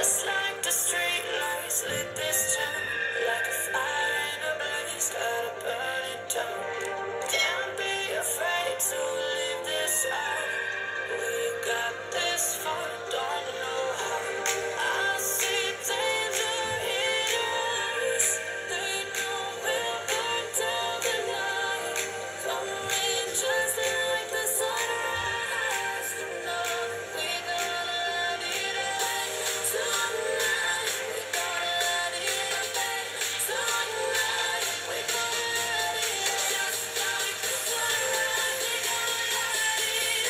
Just like the street lights lit this town, like a fire in a blaze, gotta burn it down. Can't be afraid to leave this out. We got this far, don't know how. I see danger in your eyes. They know we'll burn down the night. Coming just like the sunrise. You know we gonna let it rain tonight. We gonna let it rain tonight. We gonna let it just like the sunrise. We gonna let it